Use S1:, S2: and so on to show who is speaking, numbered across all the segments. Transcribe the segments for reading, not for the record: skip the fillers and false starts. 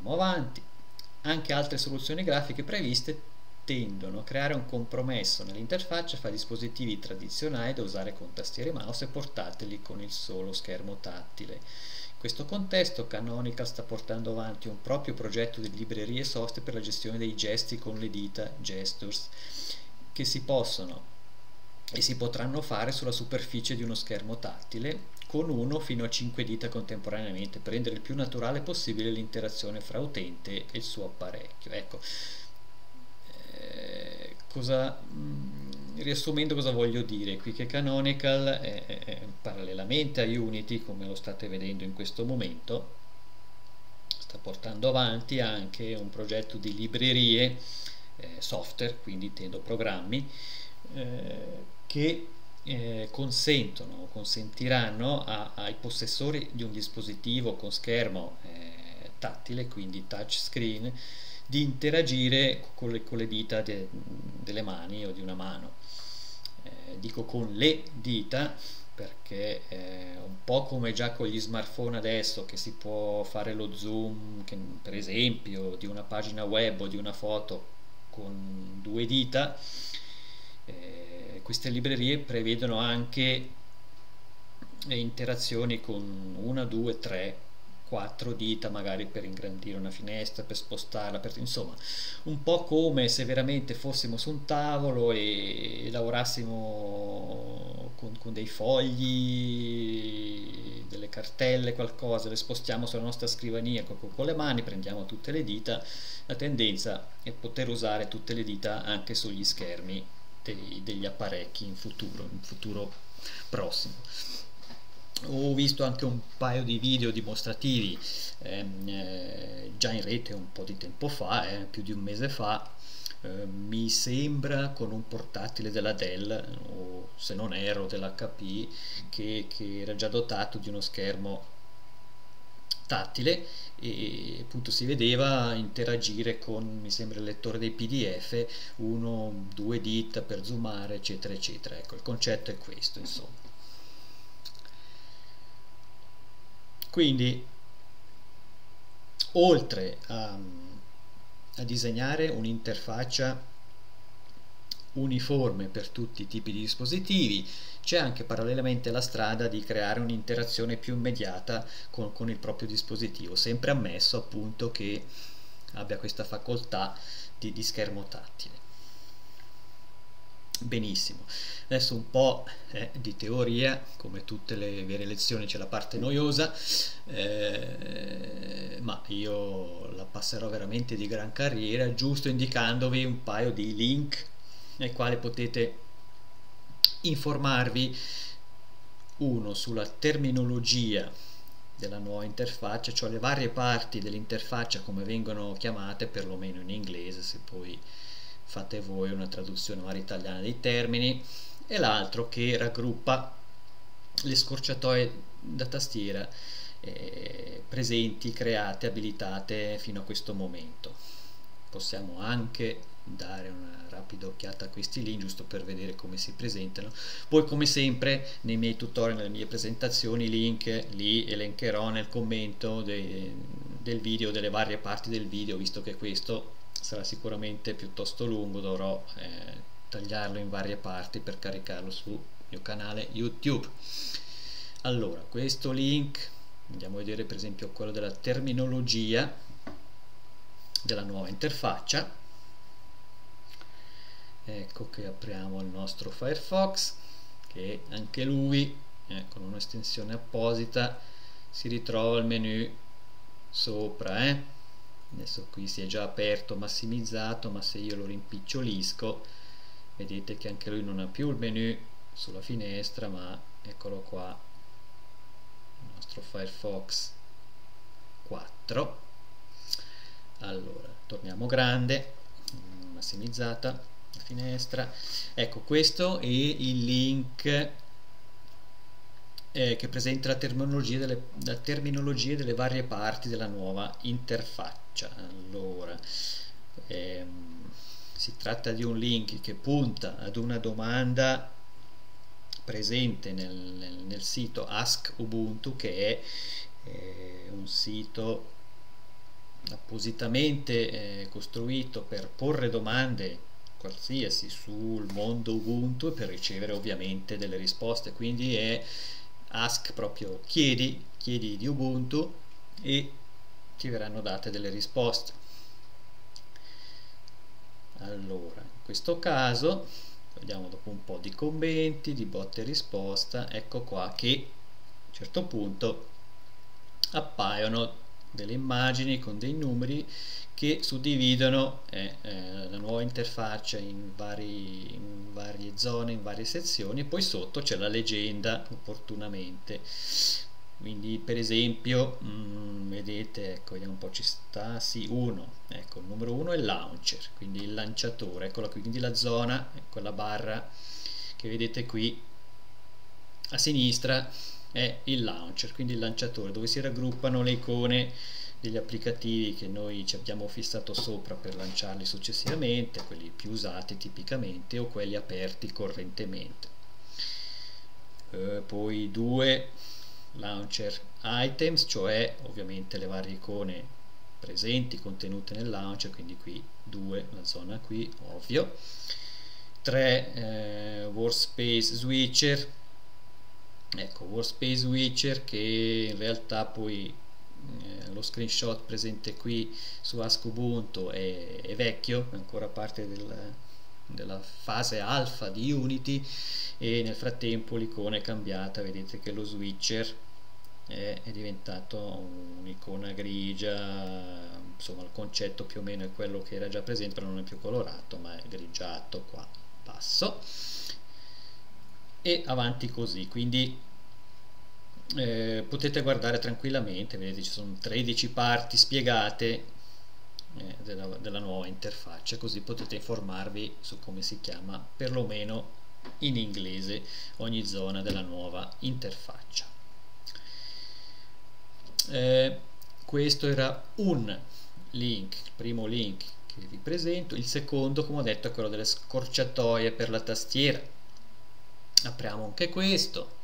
S1: Andiamo avanti. Anche altre soluzioni grafiche previste tendono a creare un compromesso nell'interfaccia fra dispositivi tradizionali da usare con tastiere e mouse e portatili con il solo schermo tattile. In questo contesto Canonical sta portando avanti un proprio progetto di librerie software per la gestione dei gesti con le dita, gestures, che si possono e si potranno fare sulla superficie di uno schermo tattile con 1 fino a 5 dita contemporaneamente per rendere il più naturale possibile l'interazione fra utente e il suo apparecchio. Ecco, riassumendo cosa voglio dire qui, che Canonical parallelamente a Unity, come lo state vedendo in questo momento, sta portando avanti anche un progetto di librerie software, quindi intendo programmi che consentiranno ai possessori di un dispositivo con schermo tattile, quindi touchscreen, di interagire con le dita delle mani o di una mano. Dico con le dita perché un po' come già con gli smartphone adesso, che si può fare lo zoom, per esempio, di una pagina web o di una foto con 2 dita, queste librerie prevedono anche interazioni con 1, 2, 3, 4 dita, magari per ingrandire una finestra, per spostarla, insomma, un po' come se veramente fossimo su un tavolo e lavorassimo con dei fogli, delle cartelle, qualcosa, le spostiamo sulla nostra scrivania con le mani, prendiamo tutte le dita. La tendenza è poter usare tutte le dita anche sugli schermi degli apparecchi in futuro prossimo. Ho visto anche un paio di video dimostrativi già in rete un po' di tempo fa, più di un mese fa, mi sembra con un portatile della Dell, o se non ero dell'HP, che era già dotato di uno schermo tattile e appunto si vedeva interagire con, mi sembra, il lettore dei PDF, 1, 2 dita per zoomare, eccetera eccetera. Ecco, il concetto è questo, insomma. Quindi, oltre a disegnare un'interfaccia uniforme per tutti i tipi di dispositivi, c'è anche parallelamente la strada di creare un'interazione più immediata con il proprio dispositivo, sempre ammesso appunto che abbia questa facoltà di schermo tattile. Benissimo, adesso un po' di teoria, come tutte le vere lezioni c'è la parte noiosa, ma io la passerò veramente di gran carriera, giusto indicandovi un paio di link nei quali potete informarvi, uno sulla terminologia della nuova interfaccia, cioè le varie parti dell'interfaccia come vengono chiamate, perlomeno in inglese, se poi fate voi una traduzione magari italiana dei termini, e l'altro che raggruppa le scorciatoie da tastiera presenti, create, abilitate fino a questo momento. Possiamo anche dare una rapida occhiata a questi link giusto per vedere come si presentano. Poi, come sempre nei miei tutorial, nelle mie presentazioni, i link li elencherò nel commento del video, delle varie parti del video, visto che questo sarà sicuramente piuttosto lungo, dovrò tagliarlo in varie parti per caricarlo sul mio canale YouTube. Allora, questo link, andiamo a vedere per esempio quello della terminologia della nuova interfaccia. Ecco che apriamo il nostro Firefox, che anche lui con un'estensione apposita si ritrova il menu sopra. Adesso qui si è già aperto, massimizzato, ma se io lo rimpicciolisco vedete che anche lui non ha più il menu sulla finestra, ma eccolo qua, il nostro Firefox 4. Allora, torniamo grande, massimizzata la finestra. Ecco, questo è il link che presenta la terminologia delle varie parti della nuova interfaccia. Allora, si tratta di un link che punta ad una domanda presente nel sito Ask Ubuntu, che è un sito appositamente costruito per porre domande qualsiasi sul mondo Ubuntu e per ricevere ovviamente delle risposte, quindi è ask, proprio chiedi di Ubuntu e ti verranno date delle risposte. Allora, in questo caso vediamo, dopo un po' di commenti, di botta e risposta, ecco qua che a un certo punto appaiono delle immagini con dei numeri che suddividono la nuova interfaccia in varie zone, in varie sezioni, e poi sotto c'è la legenda opportunamente. Quindi per esempio vedete, ecco, vediamo un po', ci sta, sì, 1, ecco, il numero 1 è il launcher, quindi il lanciatore, eccola qui, quindi la zona, quella barra che vedete qui a sinistra è il launcher, quindi il lanciatore, dove si raggruppano le icone degli applicativi che noi ci abbiamo fissato sopra per lanciarli successivamente, quelli più usati tipicamente o quelli aperti correntemente. Poi 2 launcher items, cioè ovviamente le varie icone presenti, contenute nel launcher, quindi qui 2, la zona qui, ovvio. 3 workspace switcher, ecco, workspace switcher, che in realtà poi lo screenshot presente qui su Ask Ubuntu è vecchio, è ancora parte della fase alfa di Unity, e nel frattempo l'icona è cambiata, vedete che lo switcher è diventato un'icona grigia, insomma il concetto più o meno è quello che era già presente, però non è più colorato ma è grigiato qua in basso, e avanti così. Quindi potete guardare tranquillamente, vedete ci sono 13 parti spiegate della nuova interfaccia, così potete informarvi su come si chiama, perlomeno in inglese, ogni zona della nuova interfaccia. Questo era un link, il primo link che vi presento. Il secondo, come ho detto, è quello delle scorciatoie per la tastiera. Apriamo anche questo,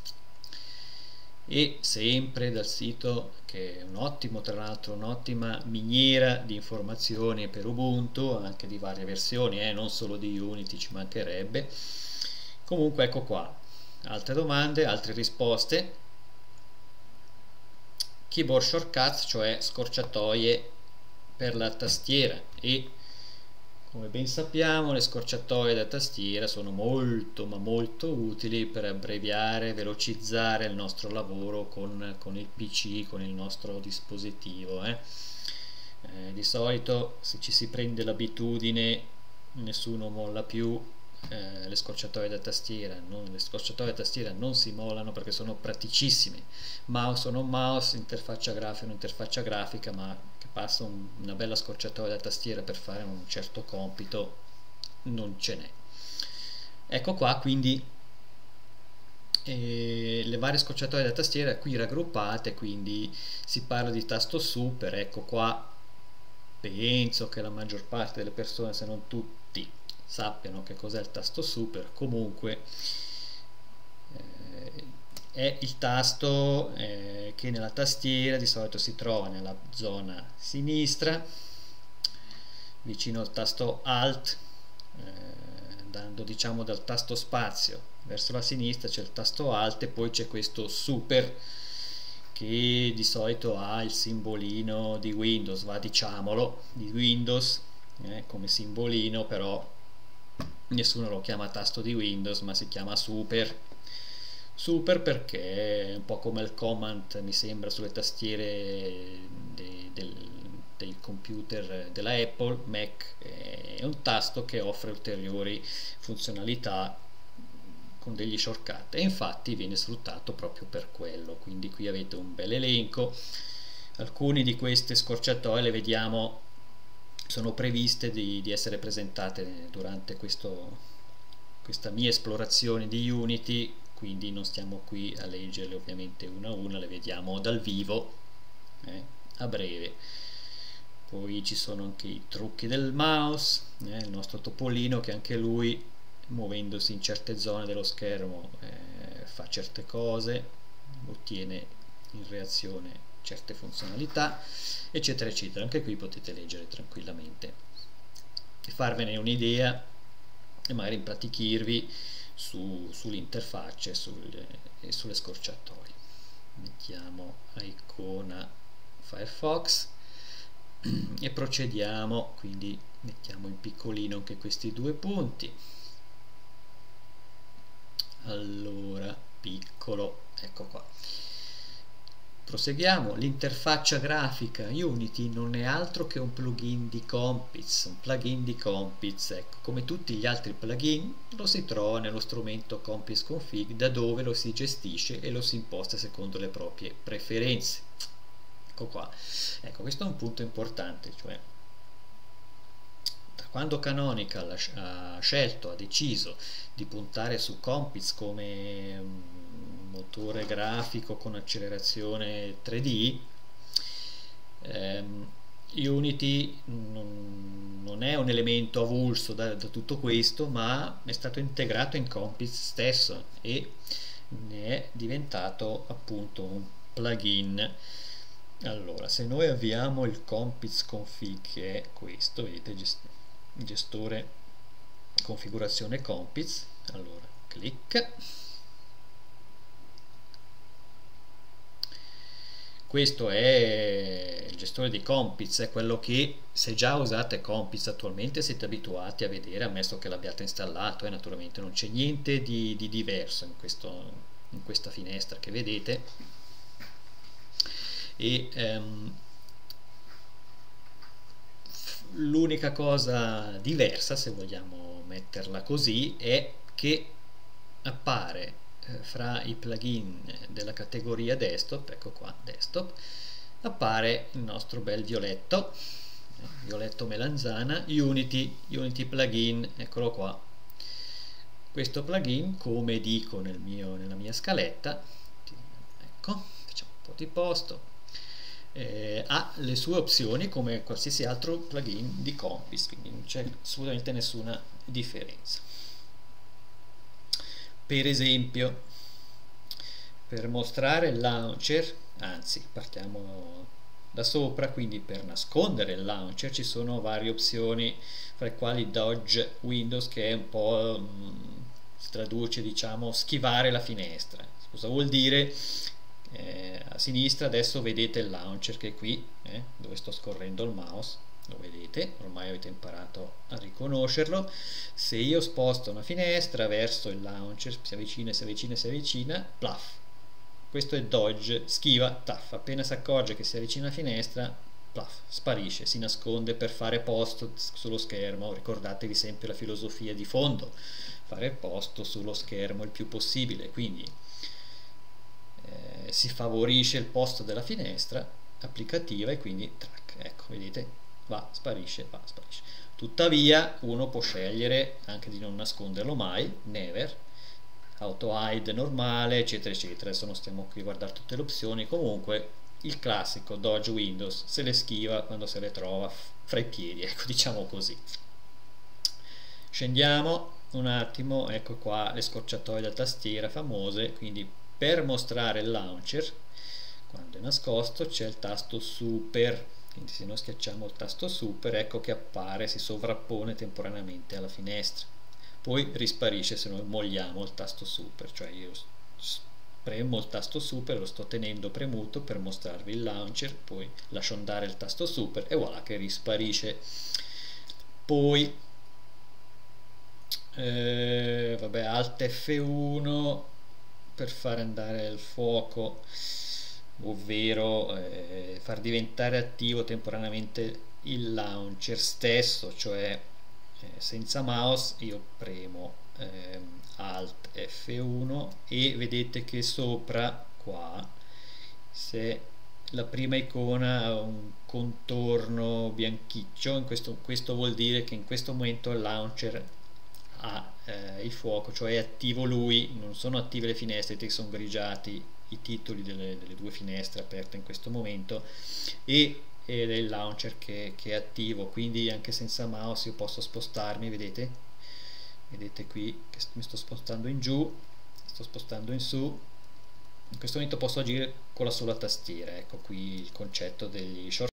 S1: e sempre dal sito, che è un ottimo, tra l'altro un'ottima miniera di informazioni per Ubuntu, anche di varie versioni, non solo di Unity, ci mancherebbe. Comunque ecco qua, altre domande, altre risposte. Keyboard shortcuts, cioè scorciatoie per la tastiera, e come ben sappiamo le scorciatoie da tastiera sono molto ma molto utili per abbreviare, velocizzare il nostro lavoro con il PC, con il nostro dispositivo. Di solito, se ci si prende l'abitudine, nessuno molla più le scorciatoie da tastiera. Le scorciatoie da tastiera non si mollano perché sono praticissime, mouse o non mouse, interfaccia grafica o non interfaccia grafica, ma che passa una bella scorciatoia da tastiera per fare un certo compito non ce n'è. Ecco qua quindi le varie scorciatoie da tastiera qui raggruppate, quindi si parla di tasto super. Ecco qua, penso che la maggior parte delle persone, se non tutti, sappiano che cos'è il tasto super. Comunque è il tasto che nella tastiera di solito si trova nella zona sinistra, vicino al tasto Alt, andando diciamo dal tasto spazio verso la sinistra c'è il tasto Alt, e poi c'è questo super che di solito ha il simbolino di Windows, diciamolo, di Windows come simbolino, però nessuno lo chiama tasto di Windows, ma si chiama super. Super perché è un po' come il command, mi sembra, sulle tastiere dei computer della Apple, Mac. È un tasto che offre ulteriori funzionalità con degli shortcut, e infatti viene sfruttato proprio per quello. Quindi qui avete un bel elenco. Alcune di queste scorciatoie le vediamo, sono previste di essere presentate durante questa mia esplorazione di Unity, quindi non stiamo qui a leggerle ovviamente una a una, le vediamo dal vivo a breve. Poi ci sono anche i trucchi del mouse, il nostro topolino che anche lui, muovendosi in certe zone dello schermo, fa certe cose, ottiene in reazione certe funzionalità, eccetera eccetera. Anche qui potete leggere tranquillamente e farvene un'idea e magari impratichirvi sull'interfaccia e sulle scorciatoie. Mettiamo a icona Firefox e procediamo, quindi mettiamo in piccolino anche questi due punti. Allora, piccolo, ecco qua. Proseguiamo. L'interfaccia grafica Unity non è altro che un plugin di Compiz, ecco, come tutti gli altri plugin lo si trova nello strumento Compiz Config, da dove lo si gestisce e lo si imposta secondo le proprie preferenze. Ecco qua. Ecco, questo è un punto importante, cioè da quando Canonical ha deciso di puntare su Compiz come motore grafico con accelerazione 3D, Unity non è un elemento avulso da tutto questo, ma è stato integrato in Compiz stesso e ne è diventato appunto un plugin. Allora, se noi avviamo il Compiz Config, che è questo, vedete, gestore configurazione Compiz, allora clic. Questo è il gestore di Compiz, è quello che, se già usate Compiz attualmente, siete abituati a vedere, ammesso che l'abbiate installato, e naturalmente non c'è niente di diverso in questa finestra che vedete. E l'unica cosa diversa, se vogliamo metterla così, è che appare fra i plugin della categoria desktop, ecco qua, desktop, appare il nostro bel violetto melanzana, Unity plugin, eccolo qua. Questo plugin, come dico nella mia scaletta, ecco, facciamo un po' di posto, ha le sue opzioni come qualsiasi altro plugin di Compiz, quindi non c'è assolutamente nessuna differenza. Per esempio, per mostrare il launcher, anzi partiamo da sopra, quindi per nascondere il launcher ci sono varie opzioni, fra le quali Dodge Windows, che è un po' si traduce, diciamo, schivare la finestra. Cosa vuol dire? A sinistra adesso vedete il launcher che è qui, dove sto scorrendo il mouse, lo vedete, ormai avete imparato a riconoscerlo. Se io sposto una finestra verso il launcher, si avvicina, plaf, questo è Dodge, schiva, taff, appena si accorge che si avvicina la finestra, plaf, sparisce, si nasconde per fare posto sullo schermo. Ricordatevi sempre la filosofia di fondo, fare posto sullo schermo il più possibile, quindi si favorisce il posto della finestra applicativa e quindi track, ecco, vedete, va, sparisce. Tuttavia uno può scegliere anche di non nasconderlo mai, never, auto hide normale, eccetera eccetera. Adesso non stiamo qui a guardare tutte le opzioni. Comunque il classico Dodge Windows se le schiva quando se le trova fra i piedi, ecco, diciamo così. Scendiamo un attimo, ecco qua le scorciatoie da tastiera famose. Quindi per mostrare il launcher, quando è nascosto, c'è il tasto super, quindi se noi schiacciamo il tasto super, ecco che appare, si sovrappone temporaneamente alla finestra, poi risparisce se noi molliamo il tasto super, cioè io premo il tasto super, lo sto tenendo premuto per mostrarvi il launcher, poi lascio andare il tasto super e voilà che risparisce. Poi vabbè, Alt F1 per fare andare il fuoco, ovvero far diventare attivo temporaneamente il launcher stesso, cioè senza mouse io premo Alt F1 e vedete che sopra qua, se la prima icona ha un contorno bianchiccio, questo vuol dire che in questo momento il launcher ha il fuoco, cioè è attivo lui, non sono attive le finestre, che sono grigiati i titoli delle due finestre aperte in questo momento, ed è il launcher che è attivo, quindi anche senza mouse io posso spostarmi, vedete qui che mi sto spostando in giù, sto spostando in su, in questo momento posso agire con la sola tastiera. Ecco qui il concetto degli shortcut